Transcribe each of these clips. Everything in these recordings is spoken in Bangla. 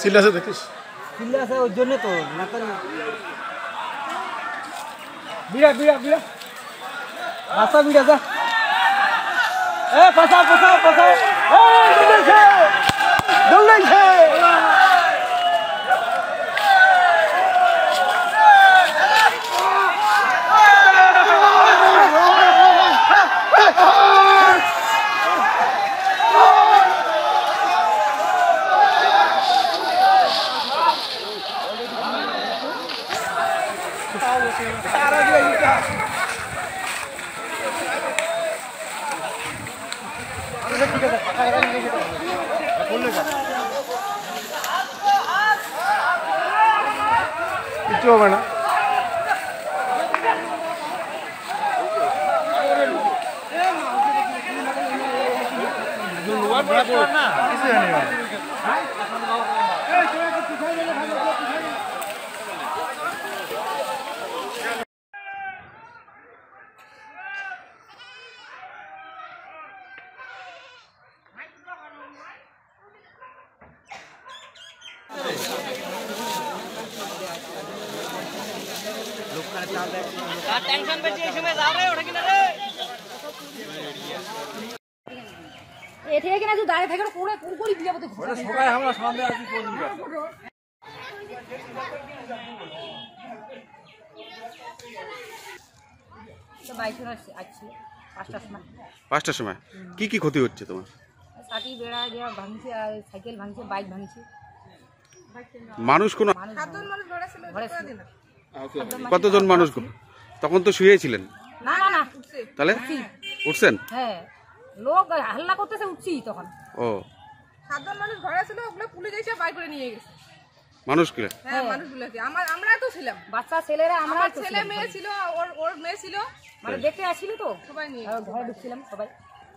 সিলাসে দেখিস সিলাসে ওর জন্য তো না তো বিড়া বিড়া বিড়া রাস্তা বিড়া যা ফসাও ফসাও ফসাও দৌড়াইছে কিছু হবে না কিছু জানি না টেনশন বেশি এই সময় যাও রে ওটা কিনা রে এঠে কিনা তুই দাঁড়িয়ে থাকো কোড়ে পুরোপুরি বিয়াবতে ওটা সবাই আমরা সামনে আসি কোন দিকে তো বাইরে আসছি 5টার সময় 5টার সময় কি কি ক্ষতি হচ্ছে তোমার? সাটি বেড়া দেওয়া ভাঙছে আর সাইকেল ভাঙছে বাইক ভাঙছে মানুষ কোন কতজন মানুষ তখন তো শুয়েছিলেন? না না না তাহলে উঠছেন? হ্যাঁ লোক হাল্লা করতেছে উঠছি তখন। ও 7জন মানুষ ঘরে ছিল ওগুলো পুলিশ এসে বাই করে নিয়ে গেছে মানুষকে? হ্যাঁ মানুষগুলোকে আমরা তো ছিলাম বাচ্চা ছেলেরা আমরা ছেলে মেয়ে ছিল ওর মেয়ে ছিল মানে দেখতে আসছিল তো সবাই নিয়ে ঘরে ঢুকছিলাম সবাই।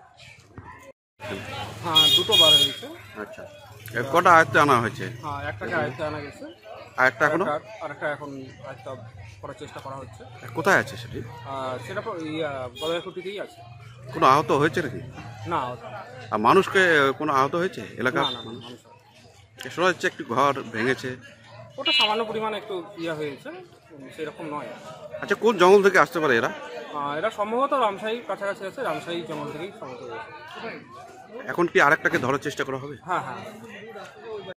হ্যাঁ দুটো বার হয়েছে। আচ্ছা কটা আয়ত্তে আনা হয়েছে? হ্যাঁ একটাকে আয়ত্তে আনা গেছে আর একটা এখনো? আরেকটা এখন আয়ত্তে করার চেষ্টা করা হচ্ছে। কোথায় আছে সেটি? সেটা গদাইকুটিতেই আছে। কোনো আহত হয়েছে নাকি? না আর মানুষকে কোনো আহত হয়েছে এলাকা? না মানুষ শোনা যাচ্ছে একটু ঘর ভেঙেছে। ওটা সামান্য পরিমাণে একটু হয়েছে সেরকম নয়। আচ্ছা কোন জঙ্গল থেকে আসতে পারে এরা? এরা সম্ভবত রামশাহী কাছাকাছি আছে, রামশাহী জঙ্গল থেকেই সম্ভবত। এখন কি আরেকটাকে ধরার চেষ্টা করা হবে? হ্যাঁ হ্যাঁ